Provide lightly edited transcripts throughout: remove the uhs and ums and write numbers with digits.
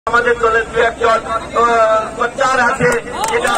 আমাদের দলের দু একজন প্রচার আছে যেটা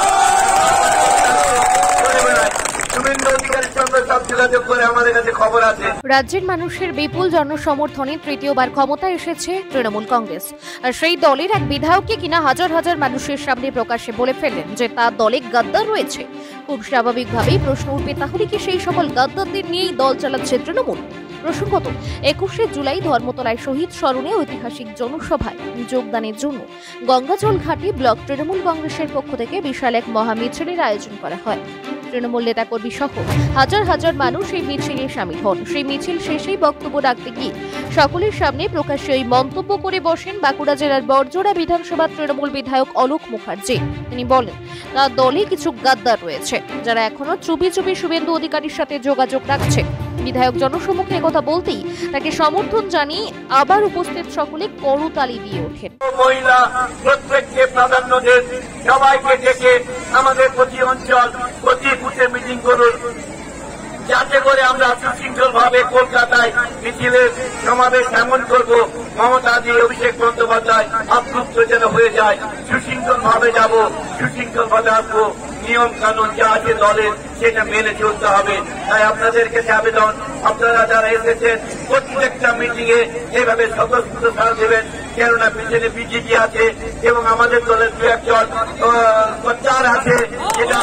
রাজ্যের মানুষের বিপুল জনসমর্থনে তৃতীয়বার ক্ষমতায় এসেছে তৃণমূল কংগ্রেস। আর সেই দলের এক বিধায়ককে কিনা হাজার হাজার মানুষের সামনে প্রকাশ্যে বলে ফেললেন যে তার দলে গাদ্দার রয়েছে। খুব স্বাভাবিকভাবেই প্রশ্ন উঠবে, তাহলে কি সেই সকল গাদ্দারদের নিয়েই দল চালাচ্ছে তৃণমূল? প্রসঙ্গত 21শে জুলাই ধর্মতলায় শহীদ স্মরণে ঐতিহাসিক জনসভায় যোগদানের জন্য গঙ্গাজল ঘাটে ব্লক তৃণমূল কংগ্রেসের পক্ষ থেকে বিশাল এক মহামিছিলের আয়োজন করা হয়। তৃণমূল নেতাকর্মী সহ হাজার হাজার মানুষ এই মিছিলে শামিল হন। সেই মিছিল শেষেই বক্তব্য রাখতে গিয়ে সকলের সামনে প্রকাশ্যে ওই মন্তব্য করে বসেন বাঁকুড়া জেলার বড়জোড়া বিধানসভার তৃণমূল বিধায়ক অলোক মুখার্জি। তিনি বলেন, তার দলে কিছু গাদ্দার রয়েছে যারা এখনো চুপি চুপি শুভেন্দু অধিকারীর সাথে যোগাযোগ রাখছে। বিধায়ক জনসম্মুখে কথা বলতেই তাকে সমর্থন জানিয়ে আবার উপস্থিত সকলে করতালি দিয়ে ওঠেন। মহিলা প্রত্যেককে প্রাধান্য দেন, সবাইকে ডেকে আমাদের প্রতি অঞ্চল প্রতি বুথে মিটিং করুন, যাতে করে আমরা সুশৃঙ্খল ভাবে কলকাতায় মিছিলের সমাবেশ এমন করব মমতাজি অভিষেক বন্দ্যোপাধ্যায় আপ্লুপ্ত যেন হয়ে যায়। সুশৃঙ্খল ভাবে যাব, সুশৃঙ্খল ভাবে আসবো, নিয়ম কানুন যা আছে দলের সেটা মেনে চলতে হবে। তাই আপনাদের কাছে আবেদন, আপনারা যারা এসেছেন প্রত্যেকটা মিটিং এ এইভাবে স্বতঃস্ফূর্ত সাড়া দেবেন, কেননা পিছনে বিজেপি আছে এবং আমাদের দলের দু একজন প্রচার আছে যেটা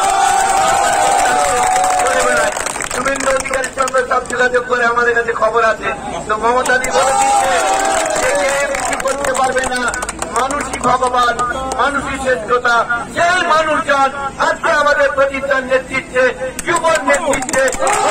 শুভেন্দু অধিকারীর সঙ্গে সব যোগাযোগ করে আমাদের কাছে খবর আছে। তো মমতাদি বলে দিচ্ছে কিছু করতে পারবে না, মানুষই ভগবান, মানুষই শ্রেষ্ঠতা। সেই মানুষজন আজকে আমাদের প্রতিষ্ঠান নেতৃত্বে, যুবর নেতৃত্বে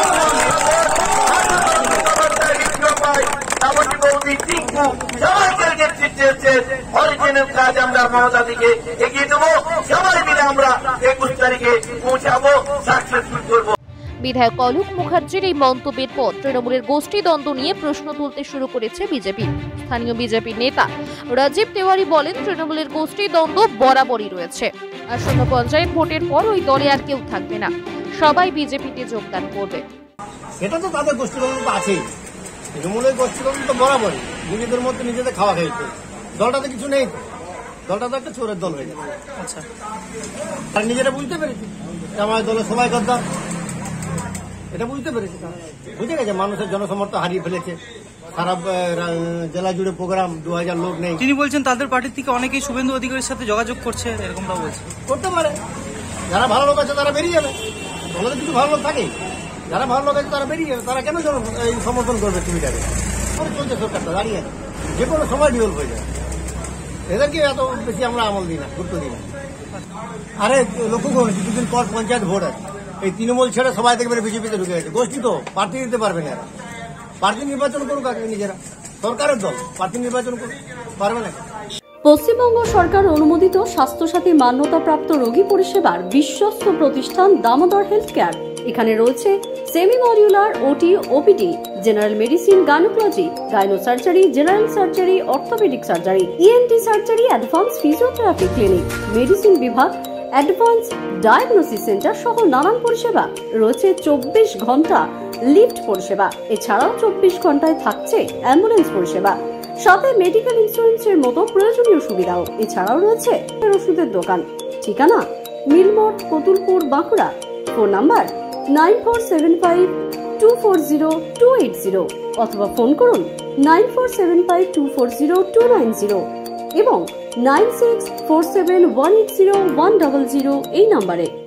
সবাইকে নেতৃত্বে এসছে। অরিজিনাল কাজ আমরা মমতাদিকে এগিয়ে দেবো, সবাই মিলে আমরা 21 তারিখে পৌঁছাবো, সাকসেসফুল করবো। বিধায়ক অলোক মুখার্জির এই মন্তব্যের পর তৃণমূলের গোষ্ঠী দ্বন্দ্ব নিয়ে প্রশ্ন তুলতে শুরু করেছে বিজেপি। স্থানীয় বিজেপি নেতা রাজীব তেওয়ারি বলেন, তৃণমূলের গোষ্ঠী দ্বন্দ্ব বরাবরই রয়েছে। আসন্ন পঞ্চায়েত ভোটের পর ওই দলে আর কেউ থাকবে না, সবাই বিজেপিতে যোগদান করবে। সেটা তো তাদের গোষ্ঠী দ্বন্দ্ব তো আছেই, তৃণমূলের গোষ্ঠী দ্বন্দ্ব তো বরাবরই, নিজেদের মধ্যে নিজেদের খাওয়া খাইতে। দলটাতে কিছু নেই, দলটা তো একটা চোরের দল হয়ে যাবে। আচ্ছা, আর নিজেরা বুঝতে পেরেছি আমার দলের সবাই গদ্দার, এটা বুঝতে পেরেছি, বুঝে গেছে। মানুষের জনসমর্থন হারিয়ে ফেলেছে, সারা জেলা জুড়ে প্রোগ্রাম, 2000 লোক নেই। তিনি বলছেন তাদের পার্টির থেকে অনেকেই শুভেন্দু অধিকারীর সাথে যোগাযোগ করছে, এরকমটা বলছে। করতে পারে, যারা ভালো লোক আছে তারা বেরিয়ে যাবে, দলের কিছু ভালো লোক থাকে, যারা ভালো লোক আছে তারা বেরিয়ে যাবে। তারা কেন এই সমর্থন করবে সুবিধাকে? চলছে সরকারটা দাঁড়িয়ে আছে, যে কোনো সময় ডিভেলপ হয়ে যায়। এদেরকে এত বেশি আমরা আমল দিই না, গুরুত্ব দিই না। আরে লক্ষ্য করুন, কিছুদিন পর পঞ্চায়েত ভোট আছে, এই তৃণমূল ছেড়ে সবাই দেখবে বিজেপিতে ঢুকে গেছে। গোষ্ঠী তো প্রার্থী দিতে পারবে না, প্রার্থী নির্বাচন করুক আগে নিজেরা, সরকারের দল প্রার্থী নির্বাচন করুক, পারবে না। পশ্চিমবঙ্গ সরকার অনুমোদিত স্বাস্থ্যসাথী মান্যতাপ্রাপ্ত রোগী পরিষেবার বিশ্বস্ত প্রতিষ্ঠান দামোদর হেলথ কেয়ার। এখানে রয়েছে semi modular OT, OPD, general medicine, gynaecology, gynae surgery, general surgery, orthopaedic surgery, ENT surgery, advance physiotherapy clinic, medicine বিভাগ, অ্যাডভান্স ডায়াগনোসিস সেন্টার সহ নানান পরিষেবা রয়েছে। 24 ঘন্টা লিফট পরিষেবা, এছাড়াও 24 ঘন্টায় থাকছে অ্যাম্বুলেন্স পরিষেবা, সাথে মেডিকেল ইন্স্যুরেন্সের মতো প্রয়োজনীয় সুবিধাও। এছাড়াও রয়েছে ওষুধের দোকান। ঠিকানা মিলমোড়, কতুলপুর, বাঁকুড়া। ফোন নাম্বার 9475240280 অথবা ফোন করুন 9475240290 এবং 9647180100 এই নম্বরে।